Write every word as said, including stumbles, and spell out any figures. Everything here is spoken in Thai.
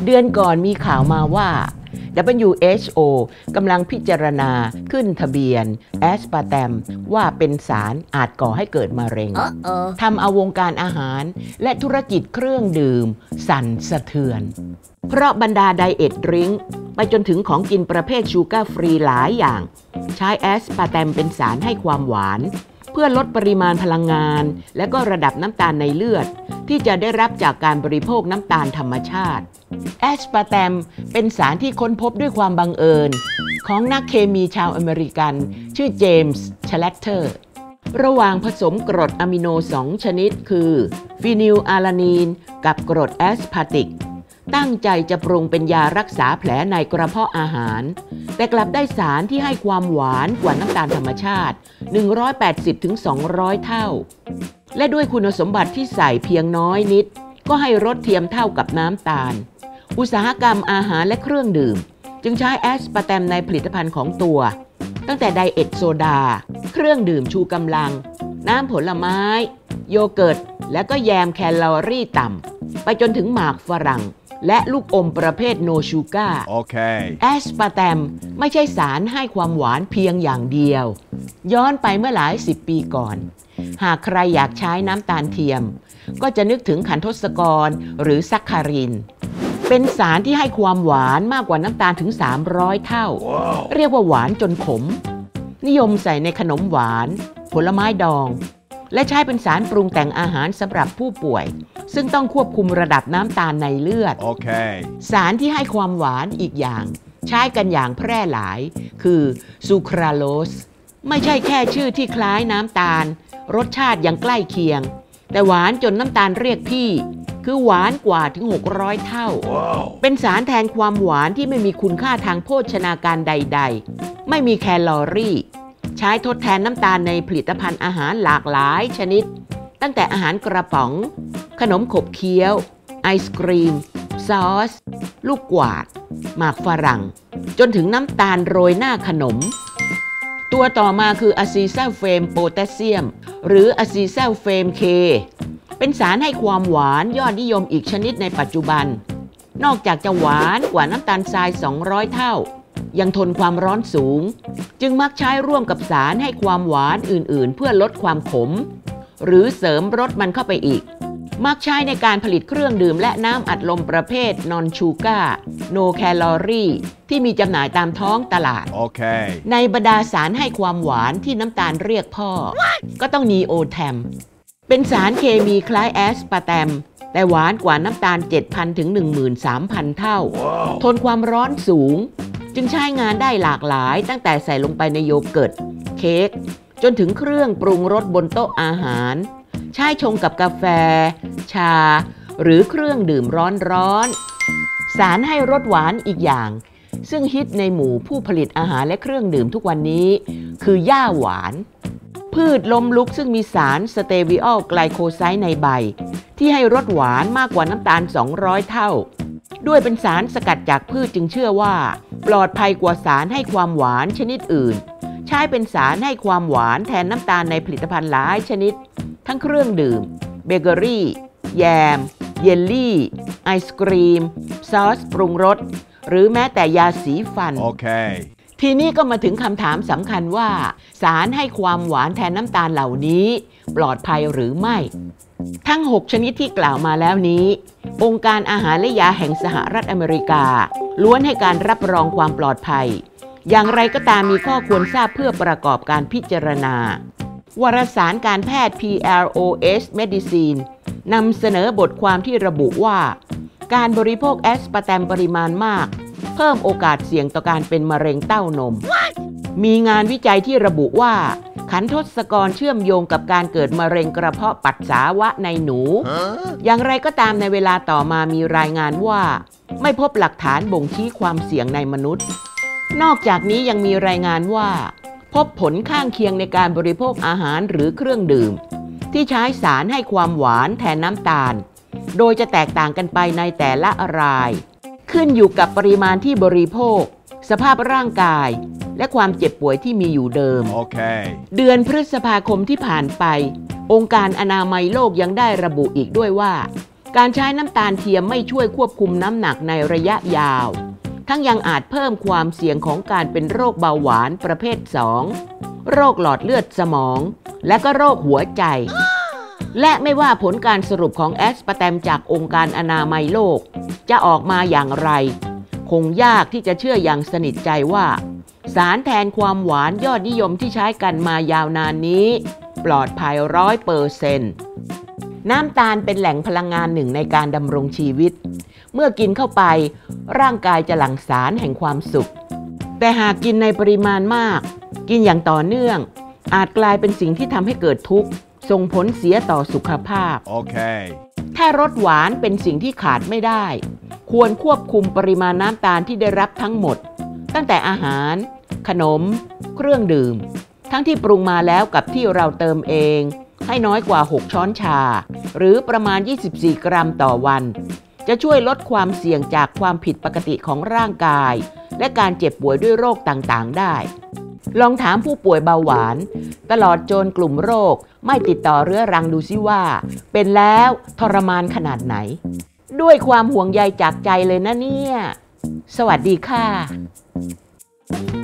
ดือนก่อนมีข่าวมาว่า ดับเบิลยู เอช โอ กำลังพิจารณาขึ้นทะเบียนแอสปาร์แตมว่าเป็นสารอาจก่อให้เกิดมะเร็ง Uh-oh. ทำเอาวงการอาหารและธุรกิจเครื่องดื่มสั่นสะเทือน เพราะบรรดาไดเอทดริงก์ไปจนถึงของกินประเภทชูการ์ฟรีหลายอย่างใช้แอสปาร์แตมเป็นสารให้ความหวานเพื่อลดปริมาณพลังงานและก็ระดับน้ำตาลในเลือดที่จะได้รับจากการบริโภคน้ำตาลธรรมชาติแอสปาร์แตมเป็นสารที่ค้นพบด้วยความบังเอิญของนักเคมีชาวอเมริกันชื่อเจมส์ชแลตเตอร์ระหว่างผสมกรดอะมิโนสองชนิดคือฟีนิลอาลานีนกับกรดแอสพาร์ติกตั้งใจจะปรุงเป็นยารักษาแผลในกระเพาะอาหารแต่กลับได้สารที่ให้ความหวานกว่าน้ำตาลธรรมชาติ หนึ่งร้อยแปดสิบถึงสองร้อย เท่าและด้วยคุณสมบัติที่ใส่เพียงน้อยนิดก็ให้รสเทียมเท่ากับน้ำตาลอุตสาหกรรมอาหารและเครื่องดื่มจึงใช้แอสปาร์แตมในผลิตภัณฑ์ของตัวตั้งแต่ไดเอทโซดาเครื่องดื่มชูกำลังน้ำผลไม้โยเกิร์ตและก็แยมแคลอรี่ต่ำไปจนถึงหมากฝรั่งและลูกอมประเภทโนชูการ์ Okay. แอสปาร์แตมไม่ใช่สารให้ความหวานเพียงอย่างเดียวย้อนไปเมื่อหลายสิบปีก่อนหากใครอยากใช้น้ำตาลเทียมก็จะนึกถึงขันทศกรหรือซัคคารินเป็นสารที่ให้ความหวานมากกว่าน้ำตาลถึงสามร้อยเท่า Wow. เรียกว่าหวานจนขมนิยมใส่ในขนมหวานผลไม้ดองและใช้เป็นสารปรุงแต่งอาหารสำหรับผู้ป่วยซึ่งต้องควบคุมระดับน้ำตาลในเลือด Okay. สารที่ให้ความหวานอีกอย่างใช้กันอย่างแพร่หลายคือซูคราโลสไม่ใช่แค่ชื่อที่คล้ายน้ำตาลรสชาติยังใกล้เคียงแต่หวานจนน้ำตาลเรียกพี่คือหวานกว่าถึงหกร้อยเท่า Wow. เป็นสารแทนความหวานที่ไม่มีคุณค่าทางโภชนาการใดๆไม่มีแคลอรี่ใช้ทดแทนน้ำตาลในผลิตภัณฑ์อาหารหลากหลายชนิดตั้งแต่อาหารกระป๋องขนมขบเคี้ยวไอศกรีมซอสลูกกวาดหมากฝรั่งจนถึงน้ำตาลโรยหน้าขนมตัวต่อมาคืออะซีซัลเฟมโพแทสเซียมหรืออะซีซัลเฟมเคเป็นสารให้ความหวานยอดนิยมอีกชนิดในปัจจุบันนอกจากจะหวานกว่าน้ำตาลทรายสองร้อยเท่ายังทนความร้อนสูงจึงมักใช้ร่วมกับสารให้ความหวานอื่นๆเพื่อลดความขมหรือเสริมรสมันเข้าไปอีกมักใช้ในการผลิตเครื่องดื่มและน้ำอัดลมประเภทนอนชูการ์โนแคลอรี่ที่มีจำหน่ายตามท้องตลาด Okay. ในบรรดาสารให้ความหวานที่น้ำตาลเรียกพ่อ What? ก็ต้องนีโอแทมเป็นสารเคมีคล้ายแอสปาร์แตมแต่หวานกว่าน้ำตาล เจ็ดพัน ถึง หนึ่งหมื่นสามพัน เท่า Wow. ทนความร้อนสูงจึงใช้งานได้หลากหลายตั้งแต่ใส่ลงไปในโยเกิร์ตเค้กจนถึงเครื่องปรุงรสบนโต๊ะอาหารใช้ชงกับกาแฟชาหรือเครื่องดื่มร้อนๆสารให้รสหวานอีกอย่างซึ่งฮิตในหมู่ผู้ผลิตอาหารและเครื่องดื่มทุกวันนี้คือหญ้าหวานพืชล้มลุกซึ่งมีสารสเตวิออลไกลโคไซด์ในใบที่ให้รสหวานมากกว่าน้ำตาลสองร้อยเท่าด้วยเป็นสารสกัดจากพืชจึงเชื่อว่าปลอดภัยกว่าสารให้ความหวานชนิดอื่นใช้เป็นสารให้ความหวานแทนน้ำตาลในผลิตภัณฑ์หลายชนิดทั้งเครื่องดื่มเบเกอรี่แยมเยลลี่ไอศกรีมซอสปรุงรสหรือแม้แต่ยาสีฟัน Okay. ทีนี้ก็มาถึงคำถามสำคัญว่าสารให้ความหวานแทนน้ำตาลเหล่านี้ปลอดภัยหรือไม่ทั้งหกชนิดที่กล่าวมาแล้วนี้องค์การอาหารและยาแห่งสหรัฐอเมริกาล้วนให้การรับรองความปลอดภัยอย่างไรก็ตามมีข้อควรทราบเพื่อประกอบการพิจารณาวารสารการแพทย์ พี แอล โอ เอส Medicine นำเสนอบทความที่ระบุว่าการบริโภคแอสปาร์แตมปริมาณมากเพิ่มโอกาสเสี่ยงต่อการเป็นมะเร็งเต้านม What? มีงานวิจัยที่ระบุว่าขันทศกรเชื่อมโยงกับการเกิดมะเร็งกระเพาะปัสสาวะในหนู huh? อย่างไรก็ตามในเวลาต่อมามีรายงานว่าไม่พบหลักฐานบ่งชี้ความเสี่ยงในมนุษย์นอกจากนี้ยังมีรายงานว่าพบผลข้างเคียงในการบริโภคอาหารหรือเครื่องดื่มที่ใช้สารให้ความหวานแทนน้ำตาลโดยจะแตกต่างกันไปในแต่ละรายขึ้นอยู่กับปริมาณที่บริโภคสภาพร่างกายและความเจ็บป่วยที่มีอยู่เดิม Okay. เดือนพฤษภาคมที่ผ่านไปองค์การอนามัยโลกยังได้ระบุอีกด้วยว่าการใช้น้ำตาลเทียมไม่ช่วยควบคุมน้ำหนักในระยะยาวทั้งยังอาจเพิ่มความเสี่ยงของการเป็นโรคเบาหวานประเภทสองโรคหลอดเลือดสมองและก็โรคหัวใจและไม่ว่าผลการสรุปของแอสปาร์แตมจากองค์การอนามัยโลกจะออกมาอย่างไรคงยากที่จะเชื่ออย่างสนิทใจว่าสารแทนความหวานยอดนิยมที่ใช้กันมายาวนานนี้ปลอดภัยร้อยเปอร์เซนต์น้ำตาลเป็นแหล่งพลังงานหนึ่งในการดำรงชีวิตเมื่อกินเข้าไปร่างกายจะหลั่งสารแห่งความสุขแต่หากกินในปริมาณมากกินอย่างต่อเนื่องอาจกลายเป็นสิ่งที่ทำให้เกิดทุกข์ส่งผลเสียต่อสุขภาพ Okay. ถ้ารสหวานเป็นสิ่งที่ขาดไม่ได้ควรควบคุมปริมาณน้ำตาลที่ได้รับทั้งหมดตั้งแต่อาหารขนมเครื่องดื่มทั้งที่ปรุงมาแล้วกับที่เราเติมเองให้น้อยกว่าหกช้อนชาหรือประมาณยี่สิบสี่กรัมต่อวันจะช่วยลดความเสี่ยงจากความผิดปกติของร่างกายและการเจ็บป่วยด้วยโรคต่างๆได้ลองถามผู้ป่วยเบาหวานตลอดจนกลุ่มโรคไม่ติดต่อเรื้อรังดูซิว่าเป็นแล้วทรมานขนาดไหนด้วยความห่วงใยจากใจเลยนะเนี่ยสวัสดีค่ะ